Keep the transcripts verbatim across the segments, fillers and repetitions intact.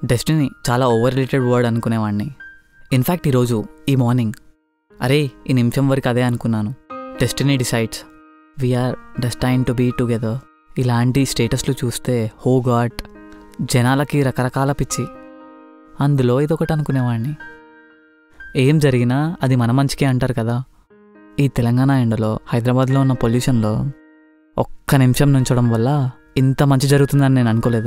Destiny చాలా over related word అనుకునేవాడిని. In fact ఈరోజు ఈ మార్నింగ్ అరే ఈ నిమిషం వరకు అదే అనుకున్నాను. Destiny decides we are destined to be together. ఇలాంటి స్టేటస్లు చూస్తే హో గాడ్, జనాలకి రకరకాల పిచ్చి. అందులో ఇదొకటి అనుకునేవాడిని. ఏం జరిగినా అది మన మంచికే అంటారు కదా. ఈ తెలంగాణ ఎండలో హైదరాబాద్లో ఉన్న పొల్యూషన్లో ఒక్క నిమిషం నుంచడం వల్ల ఇంత మంచి జరుగుతుందని నేను అనుకోలేదు.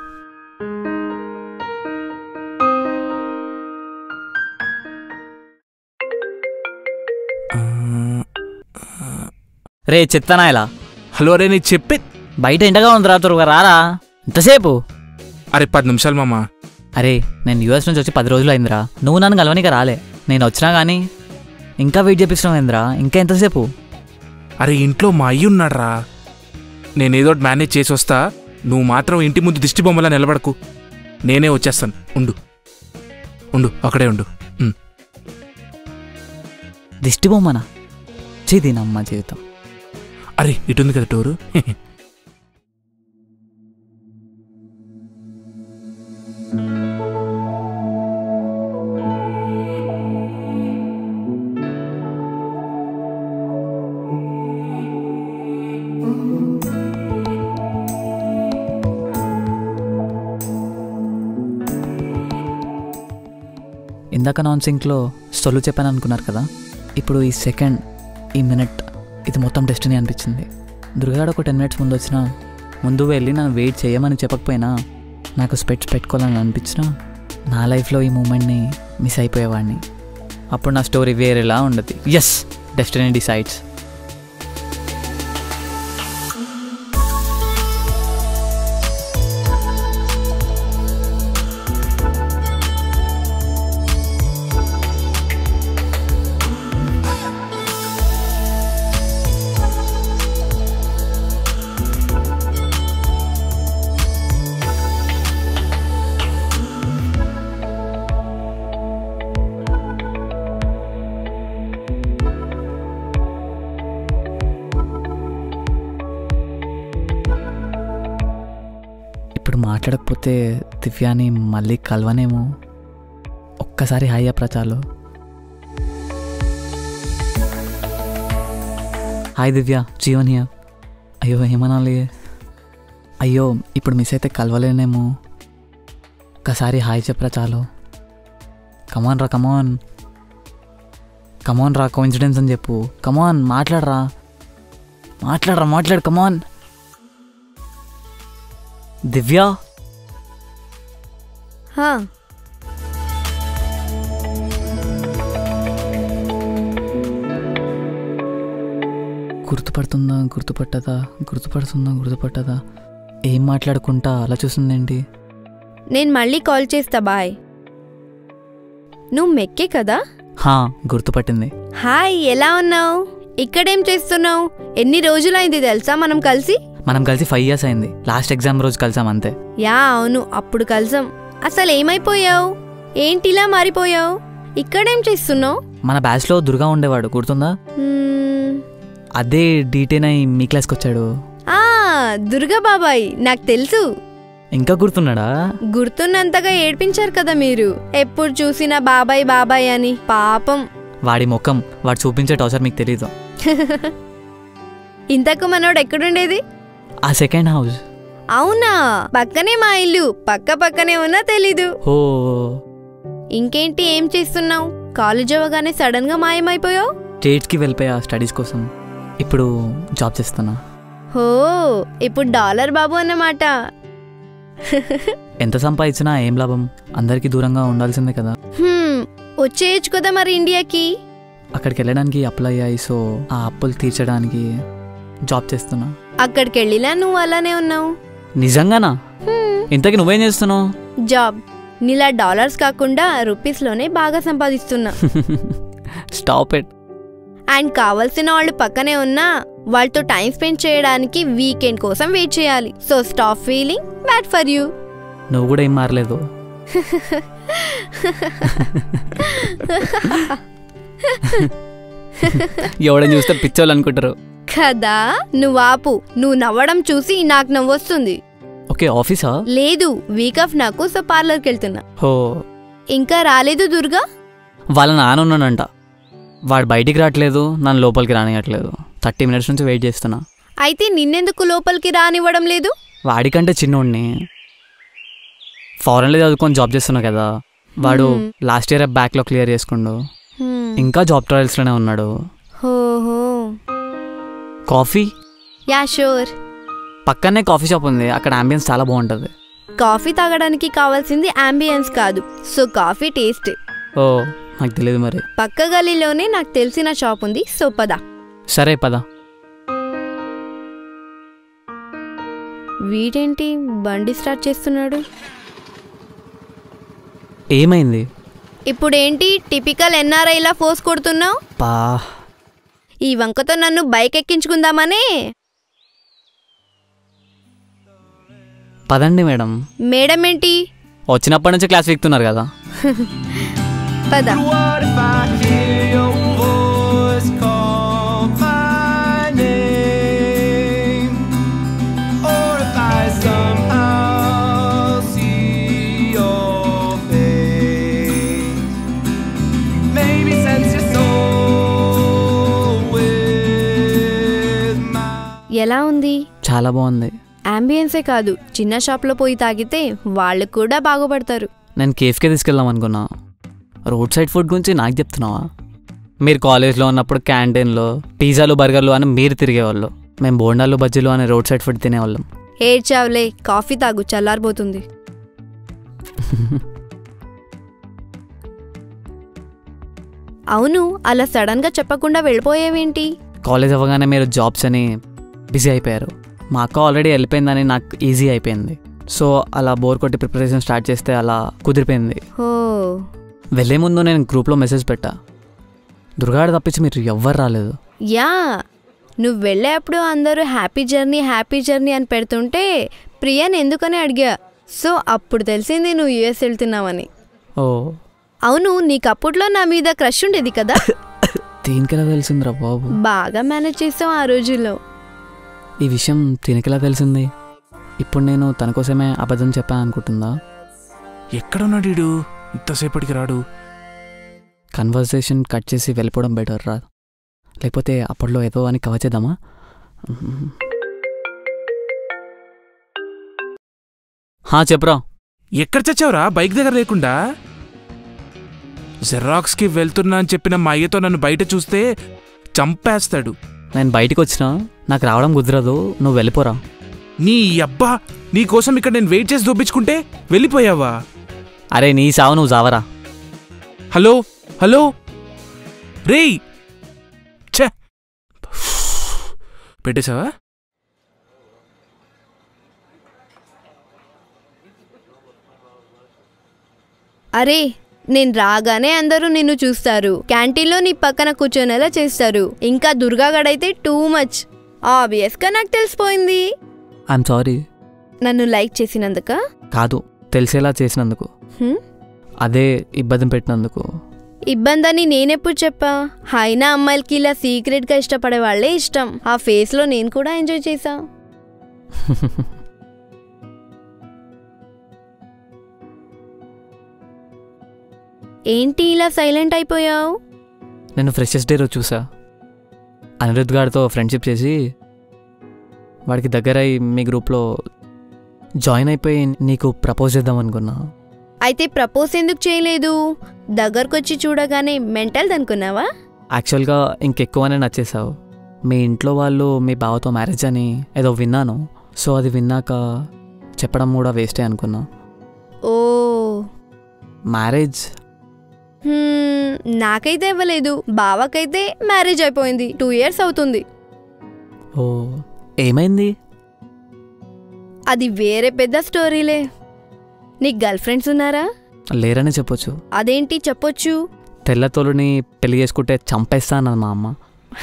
రే చెత్తనా ఇలా. హలో అరే నీ చెప్పి బయట ఎండగా ఉంది రా, త్వరగా రారా. ఎంతసేపు? అరే పది నిమిషాలు మామ. అరే నేను యూఎస్ నుంచి వచ్చి పది రోజులు అయిందిరా. నువ్వు నన్ను కలవనిక రాలే. నేను వచ్చినా కానీ ఇంకా వెయిట్ చేపిస్తున్నావు ఏందిరా? ఇంకా ఎంతసేపు? అరే ఇంట్లో మా అయ్యి ఉన్నాడ్రా, నేనేదో మేనేజ్ చేసి వస్తా. నువ్వు మాత్రం ఇంటి ముందు దిష్టి బొమ్మలా నిలబడకు, నేనే వచ్చేస్తాను. ఉండు ఉండు అక్కడే ఉండు. దిష్టి బొమ్మనా? చేదినమ్మ జీవితం. అరే ఇటుంది కదా టోరు. ఇందాక నాన్ సింక్లో సొల్లు చెప్పాను అనుకున్నారు కదా. ఇప్పుడు ఈ సెకండ్, ఈ మినిట్, ఇది మొత్తం డెస్టినీ అనిపించింది. దుర్గాడు ఒక టెన్ మినిట్స్ ముందు వచ్చినా, ముందు వెళ్ళి నన్ను వెయిట్ చేయమని చెప్పకపోయినా, నాకు స్పెట్స్ పెట్టుకోవాలని అనిపించినా, నా లైఫ్లో ఈ మూమెంట్ని మిస్ అయిపోయేవాడిని. అప్పుడు నా స్టోరీ వేరేలా ఉండదు. Yes, destiny decides. ఇప్పుడు మాట్లాడకపోతే దివ్యాని మళ్ళీ కలవనేమో. ఒక్కసారి హాయ్ ప్రచాలు. Hi Divya, Jeevan here. అయ్యో ఏమనాలి? అయ్యో ఇప్పుడు మిస్ అయితే కలవలేనేమో. ఒక్కసారి హాయ్ చెప్పరా చాలు. కమాన్ రా, కమాన్ కమాన్ రా, కోఇన్సిడెన్స్ అని చెప్పు. కమాన్ మాట్లాడరా, మాట్లాడరా, మాట్లాడు. కమాన్ దివ్య. గుర్తుపడుతుందా గుర్తుపట్టదా గుర్తుపడుతుందా గుర్తుపట్టదా ఏం మాట్లాడుకుంటా అలా చూస్తుందేంటి? నేను మళ్ళీ కాల్ చేస్తా. బాయ్. నువ్వు మెక్కే కదా? హా, గుర్తుపట్టింది. హాయ్, ఎలా ఉన్నావు? ఇక్కడేం చేస్తున్నావు? ఎన్ని రోజులైంది తెలుసా మనం కలిసి? మనం కలిసి ఫైవ్ ఇయర్స్ అయింది. లాస్ట్ ఎగ్జామ్ రోజు కలిసాం అంతే. యా అవును, అప్పుడు కలిసాం. అసలు ఏమైపోయావు? ఏంటిలా మారిపోయావు? ఇక్కడేం చేస్తున్నావు? మన బ్యాచ్ లో దుర్గా ఉండేవాడు, గుర్తుందా? అదే డీటెయిన్ అయి మీ క్లాస్కి వచ్చాడు. ఆ దుర్గా బాబాయ్, నాకు తెలుసు. ఇంకా గుర్తున్నాడా? గుర్తున్నంతగా ఏడ్పించారు కదా మీరు. ఎప్పుడు చూసినా బాబాయ్ బాబాయ్ అని. పాపం వాడి ముఖం, వాడు చూపించే టార్చర్ మీకు తెలీదు. ఇంతకు మనోడు ఎక్కడుండేది? ఆ సెకండ్ హౌస్. అవునా? పక్కనే మా ఇల్లు. పక్క పక్కనే ఉన్నా తెలీదు. ఓ ఇంకేంటి, ఏం చేస్తున్నావు? కాలేజ్ అవ్వగానే సడన్ గా మాయమైపోయావు. స్టేట్స్ కి వెళ్ళిపోయా స్టడీస్ కోసం. ఇప్పుడు జాబ్ చేస్తున్నా. హో, ఇప్పుడు డాలర్ బాబు అన్నమాట. ఎంత సంపాదించినా ఏం లాభం? అందరికి దూరంగా ఉండాల్సిందే కదా. వచ్చేయచ్చు కదా మరి ఇండియాకి. అక్కడికి వెళ్ళడానికి అప్లై అయ్యాయి. సో ఆ అప్పులు తీర్చడానికి జాబ్ చేస్తున్నా. అక్కడికి వెళ్ళిలా నువ్వు అలానే ఉన్నావు. నిజంగానా? ఇంతకీ నువ్వేం చేస్తున్నావు? జాబ్. నీలా డాలర్స్ కాకుండా రూపీస్ లోనే బాగా సంపాదిస్తున్నా. Stop it. అండ్ కావాల్సిన వాళ్ళు పక్కనే ఉన్నా వాళ్ళతో టైం స్పెండ్ చేయడానికి వీకెండ్ కోసం వెయిట్ చేయాలి. So stop feeling bad for you. నువ్వు కూడా ఏం మారలేదు. ఎవడని చూస్తే పిచ్చోళ్ళు అనుకుంటారు కదా. నువ్వు ఆపు. నువ్వు నవ్వడం చూసి నాకు నవ్వొస్తుంది. ఓకే ఆఫీసా? లేదు, వీక్ ఆఫ్ నాకు, సో పార్లర్కి వెళ్తున్నా. హో, ఇంకా రాలేదు దుర్గా? వాళ్ళ నాన్న ఉన్నానంట. వాడు బయటికి రావట్లేదు, నన్ను లోపలికి రానియట్లేదు. థర్టీ మినిట్స్ నుంచి వెయిట్ చేస్తున్నా. అయితే నిన్నెందుకు లోపలికి రానివ్వడం లేదు? వాడికంటే చిన్నోడిని, ఫారెన్లో చదువుకొని జాబ్ చేస్తున్నా కదా. వాడు లాస్ట్ ఇయర్ బ్యాక్లో క్లియర్ చేసుకుండు, ఇంకా జాబ్ ట్రయల్స్లోనే ఉన్నాడు. హోహో. కాఫీ? Yeah sure. పక్కనే కాఫీ షాప్ ఉంది, అక్కడ అంబియన్స్ చాలా బాగుంటుంది. కాఫీ తాగడానికి కావాల్సింది అంబియన్స్ కాదు, సో కాఫీ టేస్ట్. ఓ, నాకు తెలియదు మరి. పక్క గలీలోనే నాకు తెలిసిన షాప్ ఉంది, సో పద. సరే పద. వీడేంటి బండి స్టార్ట్ చేస్తున్నాడు? ఏమైంది? ఇప్పుడేంటి టిపికల్ ఎన్ఆర్ఐలా ఫోర్స్ కొడుతున్నావు? పా, ఈ వంకతో నన్ను బైక్ ఎక్కించుకుందామనే. పదండి మేడం. మేడం ఏంటి? వచ్చినప్పటి నుంచి క్లాస్ వీక్తున్నారు కదా. పద. ఎలా ఉంది? చాలా బాగుంది. అంబియన్సే కాదు, చిన్న షాప్లో పోయి తాగితే వాళ్ళు కూడా బాగుపడతారు. నేను కేఫ్కే తీసుకెళ్దాం అనుకున్నా. రోడ్ సైడ్ ఫుడ్ గురించి నాకు చెప్తున్నావా? మీరు కాలేజ్లో ఉన్నప్పుడు క్యాంటీన్లో పిజ్జాలు బర్గర్లు అని మీరు తిరిగేవాళ్ళు, మేము బోండాలు బజ్జీలు అని రోడ్ సైడ్ ఫుడ్ తినేవాళ్ళం. ఏడ్చావులే, కాఫీ తాగు, చల్లారిపోతుంది. అవును, అలా సడన్గా చెప్పకుండా వెళ్ళిపోయావేంటి? కాలేజ్ అవ్వగానే మీరు జాబ్స్ అని బిజీ అయిపోయారు. మా అక్క ఆల్రెడీ వెళ్ళిపోయిందని నాకు ఈజీ అయిపోయింది. సో అలా బోర్ కొట్టి ప్రిపరేషన్ స్టార్ట్ చేస్తే అలా కుదిరిపోయింది. ఓ, వెళ్ళే ముందు నేను గ్రూప్లో మెసేజ్ పెట్టా, దుర్గాడు తప్పించి మీరు ఎవ్వరు రాలేదు. యా, నువ్వు వెళ్ళేప్పుడు అందరూ హ్యాపీ జర్నీ హ్యాపీ జర్నీ అని పెడుతుంటే ప్రియాని ఎందుకని అడిగా. సో అప్పుడు తెలిసింది నువ్వు యూఎస్ వెళ్తున్నావని. ఓ అవును, నీకు అప్పట్లో నా మీద క్రష్ ఉండేది కదా? దీనికెలా తెలిసిందిరా బాబు? బాగా మేనేజ్ చేసావు ఆ రోజుల్లో. ఈ విషయం దీనికెలా తెలిసింది? ఇప్పుడు నేను తన కోసమే అబద్ధం చెప్పా అనుకుంటుందా? ఎక్కడున్నాడు వీడు? ఇంతసేపటికి రాడు. కన్వర్సేషన్ కట్ చేసి వెళ్ళిపోవడం బెటర్ రా, లేకపోతే అప్పట్లో ఏదో అని కవర్ చేద్దామా? హా చెప్పరా. ఎక్కడ చచ్చావురా బైక్ దగ్గర లేకుండా? జెరాక్స్కి వెళ్తున్నా అని చెప్పిన మా అయ్యతో నన్ను బయట చూస్తే చంపేస్తాడు. నేను బయటికి వచ్చినా నాకు రావడం కుదరదు, నువ్వు వెళ్ళిపోరా. నీ అబ్బా, నీ కోసం ఇక్కడ నేను వెయిట్ చేసి దొప్పించుకుంటే వెళ్ళిపోయావా? అరే నీ సావు నువ్వు జావరా. హలో హలో రేయ్, ఛే పెట్టేశావా? అరే, నేను రాగానే అందరూ నిన్ను చూస్తారు, క్యాంటీన్లో నీ పక్కన కూర్చొనేలా చేస్తారు. ఇంకా దుర్గాగడైతే టూ మచ్. ఆబ్వియస్గా నాకు తెలిసిపోయింది. I'm sorry. నన్ను లైక్ చేసినందుక కాదు, తెలిసేలా చేసినందుకు. అదే ఇబ్బంది పెట్టినందుకు. ఇబ్బందని నేనెప్పుడు చెప్పా? అయినా అమ్మాయిలకి ఇలా సీక్రెట్గా ఇష్టపడే వాళ్ళే ఇష్టం. ఆ ఫేస్లో నేను కూడా ఎంజాయ్ చేశా. ఏంటి ఇలా సైలెంట్ అయిపోయావు? నేను ఫ్రెషర్స్ డే రోజు చూసా. అనిరుద్ గారితో ఫ్రెండ్షిప్ చేసి వాడికి దగ్గరై మీ గ్రూప్లో జాయిన్ అయిపోయి నీకు ప్రపోజ్ చేద్దాం అనుకున్నా. అయితే ప్రపోజ్ ఎందుకు చేయలేదు? దగ్గరకొచ్చి చూడగానే మెంటల్ అనుకున్నావా? యాక్చువల్గా ఇంకెక్కువనే నచ్చేసావు. మీ ఇంట్లో వాళ్ళు మీ బావతో మ్యారేజ్ అని ఏదో విన్నాను. సో అది విన్నాక చెప్పడం కూడా వేస్టే అనుకున్నా. ఓ, మ్యారేజ్ నాకైతే ఇవ్వలేదు, బావకైతే మ్యారేజ్ అయిపోయింది. టూ ఇయర్స్ అవుతుంది. ఓ, ఏమైంది? అది వేరే పెద్ద స్టోరీలే. నీకు గర్ల్ ఫ్రెండ్స్ ఉన్నారా? లేరనే చెప్పొచ్చు. అదేంటి చెప్పొచ్చు? తెల్లతోలుని పెళ్లి చేసుకుంటే చంపేస్తా అన్నది మా అమ్మ.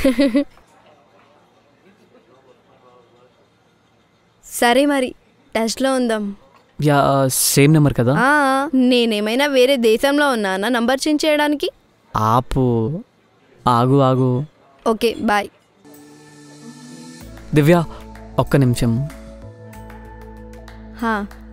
సరే మరి టచ్లో ఉందాం. యా, సేమ్ నెంబర్ కదా? నేనేమైనా వేరే దేశంలో ఉన్నానా నంబర్ చేంజ్ చేయడానికి? ఆపు, ఆగు ఆగు. Okay bye. దివ్య ఒక్క నిమిషం. హా.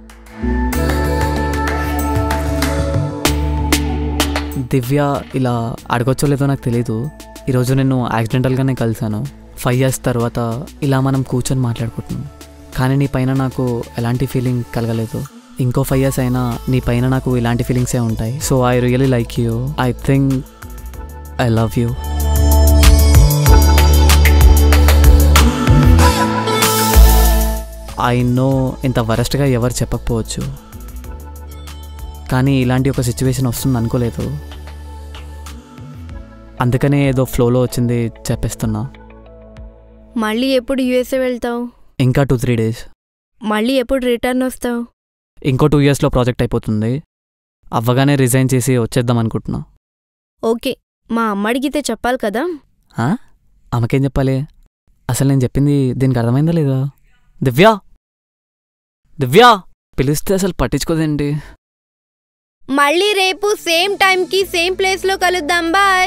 దివ్య ఇలా అడగొచ్చో లేదో నాకు తెలీదు. ఈరోజు నేను యాక్సిడెంటల్గానే కలిశాను. ఫైవ్ ఇయర్స్ తర్వాత ఇలా మనం కూర్చొని మాట్లాడుకుంటున్నాం. కానీ నీ పైన నాకు ఎలాంటి ఫీలింగ్ కలగలేదు. ఇంకో ఫైవ్ ఇయర్స్ అయినా నీ పైన నాకు ఇలాంటి ఫీలింగ్సే ఉంటాయి. So I really like you. I think I love you. I know ఇంత వరస్ట్గా ఎవరు చెప్పకపోవచ్చు, కానీ ఇలాంటి ఒక సిచ్యువేషన్ వస్తుంది అనుకోలేదు. అందుకనే ఏదో ఫ్లోలో వచ్చింది చెప్పేస్తున్నా. మళ్ళీ ఎప్పుడు యూఎస్ఏ వెళ్తావు? ఇంకా టూ త్రీ డేస్. మళ్ళీ ఎప్పుడు రిటర్న్ వస్తావు? ఇంకో టూ ఇయర్స్లో ప్రాజెక్ట్ అయిపోతుంది. అవ్వగానే రిజైన్ చేసి వచ్చేద్దాం అనుకుంటున్నా. ఓకే, మా అమ్మ అడిగితే చెప్పాలి కదా. ఆమెకేం చెప్పాలి? అసలు నేను చెప్పింది దీనికి అర్థమైందా లేదా? దివ్య దివ్య పిలిస్తే అసలు పట్టించుకోదేంటి? మళ్ళీ రేపు సేమ్ టైంకి సేమ్ ప్లేస్లో కలుద్దాం. బాయ్.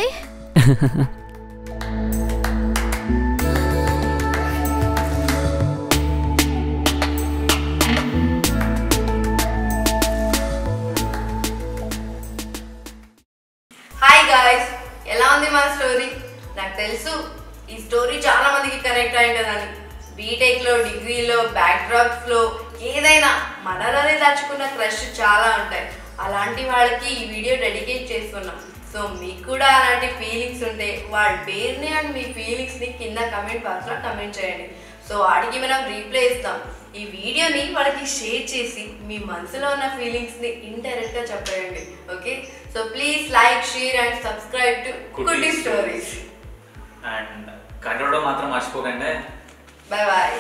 హాయ్ గాయ్స్, ఎలా ఉంది మా స్టోరీ? నాకు తెలుసు ఈ స్టోరీ చాలా మందికి కనెక్ట్ అయి ఉంటుందని. బీటెక్లో, డిగ్రీలో, బ్యాక్డ్రాప్స్లో ఏదైనా మనలోనే దాచుకున్న క్రష్ చాలా ఉంటాయి. అలాంటి వాళ్ళకి ఈ వీడియో డెడికేట్ చేస్తున్నాం. సో మీకు కూడా అలాంటి ఫీలింగ్స్ ఉంటే వాళ్ళ పేరుని అండ్ మీ ఫీలింగ్స్ని కింద కమెంట్ బాక్స్లో కమెంట్ చేయండి. సో వాటికి మనం రీప్లై ఇస్తాం. ఈ వీడియోని వాళ్ళకి షేర్ చేసి మీ మనసులో ఉన్న ఫీలింగ్స్ని ఇండైరెక్ట్గా చెప్పేయండి. Okay, so please like, share and subscribe to Kutty stories. And control మాత్రం మర్చిపోకండి. Bye bye.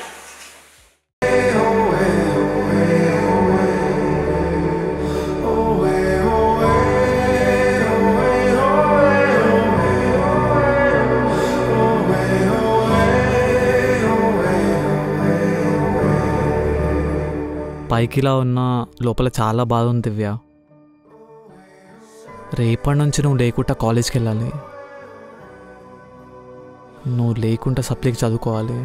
పైకిలా ఉన్న లోపల చాలా బాధ ఉంది దివ్య. రేపటి నుంచి నువ్వు లేకుండా కాలేజ్కి వెళ్ళాలి. నువ్వు లేకుండా సబ్జెక్ట్ చదువుకోవాలి.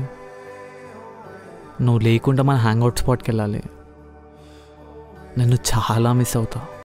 నువ్వు లేకుండా మన హ్యాంగ్ అవుట్ స్పాట్కి వెళ్ళాలి. నన్ను చాలా మిస్ అవుతా.